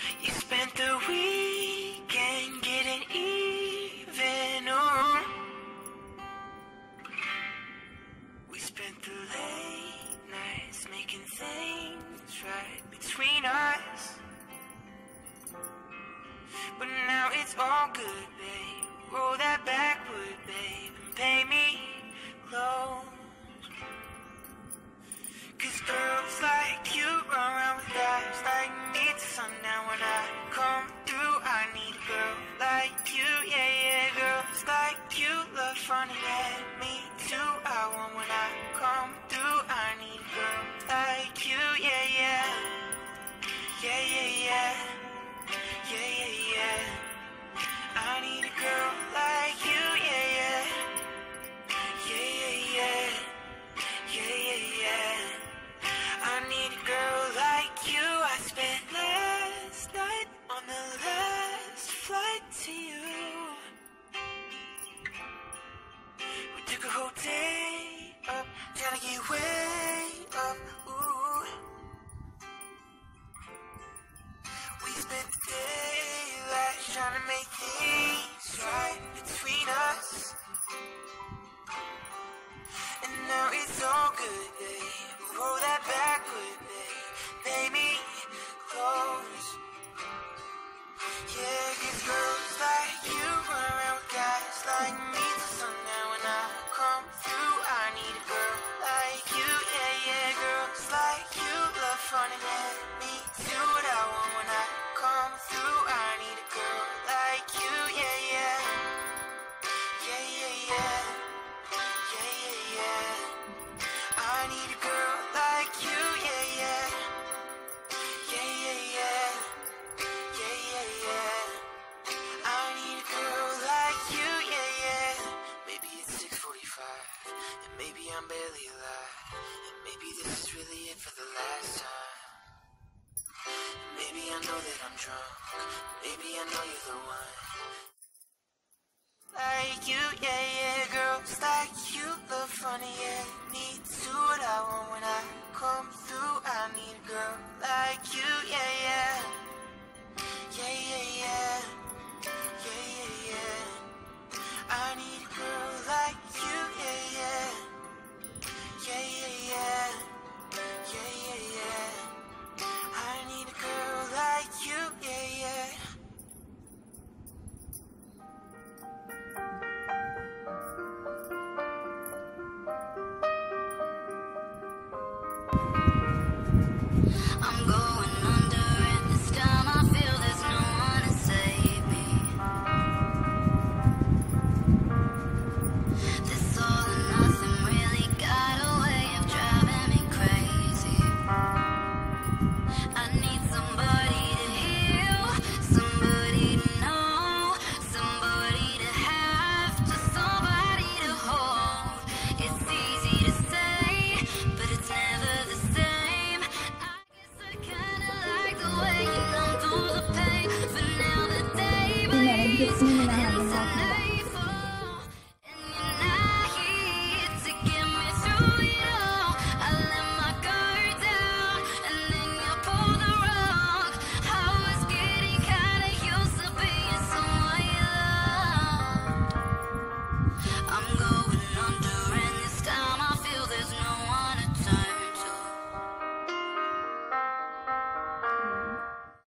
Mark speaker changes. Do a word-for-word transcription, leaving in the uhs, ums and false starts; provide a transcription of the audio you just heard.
Speaker 1: You spent the weekend getting even, oh. We spent the late nights making things right between us. But now it's all good, babe. Roll that backward, babe, and pay me close. Cause girls like you run around with guys like me till sundown. When I come through, I need a girl like you, yeah, yeah. Girls like you love fun and let me too. I want when I come through, I need a girl like you, yeah, yeah. Yeah, yeah, yeah. Yeah, yeah, yeah. I need a girl like you, yeah, yeah. Yeah, yeah, yeah. Yeah, yeah, yeah. I need a girl like you. I spent last night on the last flight to you. We took a whole day up, trying to get way up, ooh. We spent the daylight trying to make things right between us. And now it's all good, babe. Roll that backward, babe. Pay me close. Yeah, cause girls like you run around with guys like me till sundown. When I come through, I need a girl like you, yeah, yeah. Girls like you love fun and let me do what I want. When I come through, I need a girl like you, yeah, yeah. Yeah, yeah, yeah. Yeah, yeah, yeah. I need a girl like you, yeah, yeah. Yeah, yeah, yeah. Yeah, yeah, yeah. I need a girl like you, yeah, yeah. Maybe it's six forty-five, and maybe I'm barely alive, and maybe this is really it for the last time. Maybe I know that I'm drunk, maybe I know you're the one. Like you, yeah, yeah. Girls like you love funny, yeah. Need to what I want when I come through. I need a girl like you, yeah, yeah.